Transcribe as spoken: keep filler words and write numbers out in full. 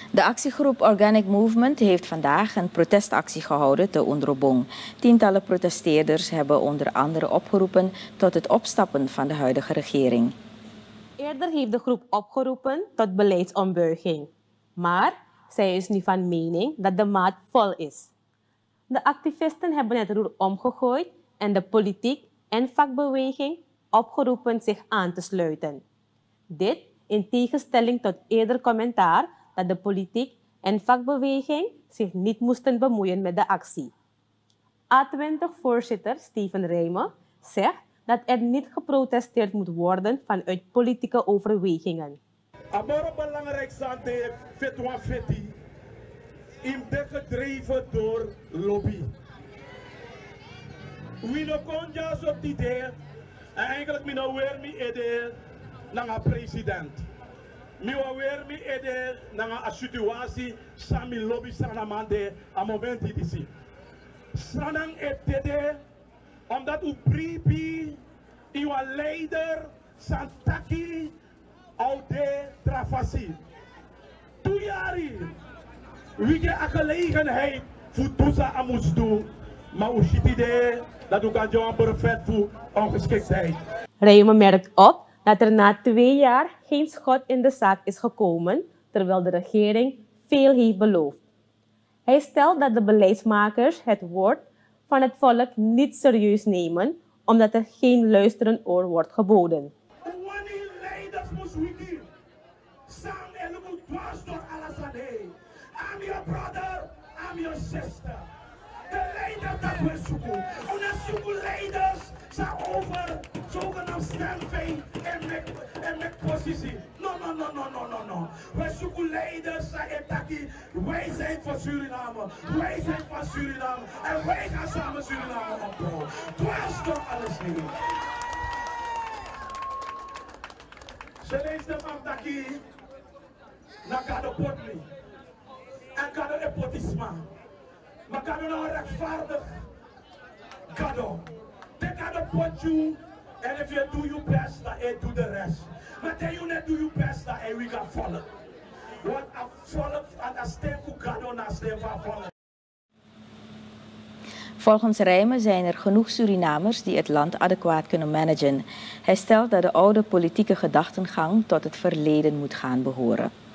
De actiegroep Organic Movement heeft vandaag een protestactie gehouden te Ondrobong. Tientallen protesteerders hebben onder andere opgeroepen tot het opstappen van de huidige regering. Eerder heeft de groep opgeroepen tot beleidsombuiging. Maar zij is nu van mening dat de maat vol is. De activisten hebben het roer omgegooid en de politiek en vakbeweging opgeroepen zich aan te sluiten. Dit in tegenstelling tot eerder commentaar dat de politiek en vakbeweging zich niet moesten bemoeien met de actie. A twintig-voorzitter Steven Rijmen zegt dat er niet geprotesteerd moet worden vanuit politieke overwegingen. Het belangrijk is fetwa feti in de gedreven door lobby. We no konja zo die idee en eigenlijk mi no weer mi ede naar president. Mi wa weer mi ede naar een situatie sami lobby sana mande a moment disi. Sanang etede omdat u pripi uw leider santaki oude trafasi. Toejari. Wie je een gelegenheid voor toeza amus doen, maar u ziet idee dat u kan jouw perfect voor ongeschiktheid. Rijmen merkt op dat er na twee jaar geen schot in de zaak is gekomen, terwijl de regering veel heeft beloofd. Hij stelt dat de beleidsmakers het woord van het volk niet serieus nemen, omdat er geen luisterend oor wordt geboden. Wanneer leiders moest wiki, samen en lopen dwars door alles aan heen. I'm your brother, I'm your sister. De leider dat we zoeken. Omdat zoeken leiders zijn over zogenaamd stemveen en met, en met positie. No, no, no, no, no, no, no. We zoeken leiders zijn etaki. Wij zijn van Suriname. Wij zijn van Suriname. En wij gaan samen Suriname opbouwen. Dwars door alles heen. Ze leest de man taki. Na kado potli. En kado epotisma. Maar kado nou rechtvaardig. Kado. De kado potju. En if you do your best, dan I do the rest. Maar dan you net do your best, dan I we gaan volgen. Want a volk aan de stem voor kado na stem van volgen. Volgens Rijmen zijn er genoeg Surinamers die het land adequaat kunnen managen. Hij stelt dat de oude politieke gedachtengang tot het verleden moet gaan behoren.